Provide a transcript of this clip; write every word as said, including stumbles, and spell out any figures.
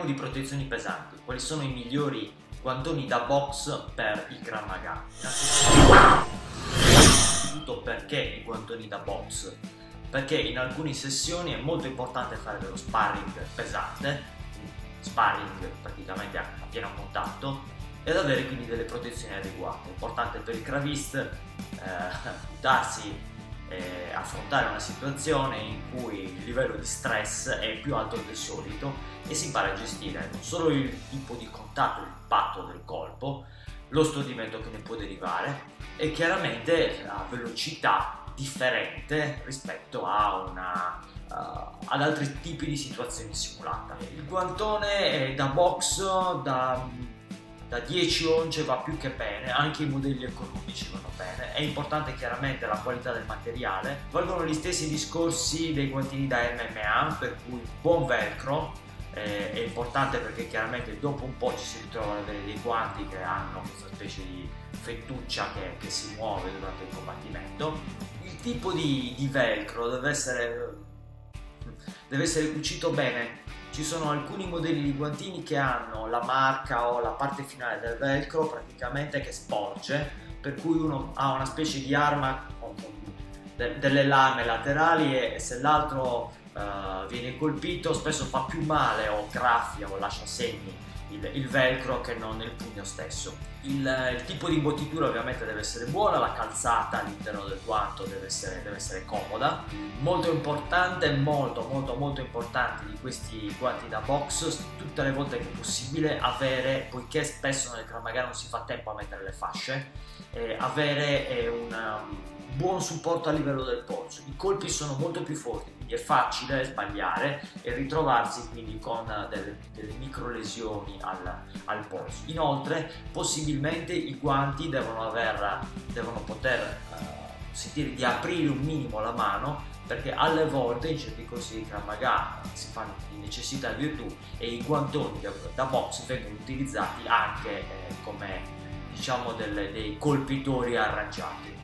Parliamo di protezioni pesanti. Quali sono i migliori guantoni da box per il Krav Maga? Innanzitutto, perché i guantoni da box? Perché in alcune sessioni è molto importante fare dello sparring pesante, sparring praticamente a pieno contatto, ed avere quindi delle protezioni adeguate. È importante per il cravista eh, buttarsi e affrontare una situazione in cui il livello di stress è più alto del solito e si impara a gestire non solo il tipo di contatto, l'impatto del colpo, lo stordimento che ne può derivare e chiaramente la velocità differente rispetto a una, uh, ad altri tipi di situazioni simulate. Il guantone da box da, da dieci once va più che bene, anche i modelli economici vanno bene. È importante chiaramente la qualità del materiale, valgono gli stessi discorsi dei guantini da M M A, per cui buon velcro. Eh, è importante perché chiaramente dopo un po' ci si ritrova ad avere dei guanti che hanno questa specie di fettuccia che, che si muove durante il combattimento. Il tipo di, di velcro deve essere, deve essere cucito bene. Ci sono alcuni modelli di guantini che hanno la marca o la parte finale del velcro praticamente che sporge, per cui uno ha una specie di arma con de, delle lame laterali e se l'altro Uh, viene colpito spesso fa più male o graffia o lascia segni il, il velcro che non il pugno stesso. Il, il tipo di imbottitura ovviamente deve essere buona, la calzata all'interno del guanto deve essere, deve essere comoda. Molto importante, molto molto molto importante di questi guanti da box, tutte le volte che è possibile avere, poiché spesso nel Krav Maga non si fa tempo a mettere le fasce, eh, avere eh, un um, buon supporto a livello del polso. I colpi sono molto più forti, quindi è facile sbagliare e ritrovarsi quindi con delle, delle micro lesioni al, al polso. Inoltre possibilmente i guanti devono, aver, devono poter uh, sentire di aprire un minimo la mano, perché alle volte in certi corsi di Krav Maga si fanno di necessità e virtù e i guantoni da box vengono utilizzati anche eh, come diciamo delle, dei colpitori arrangiati.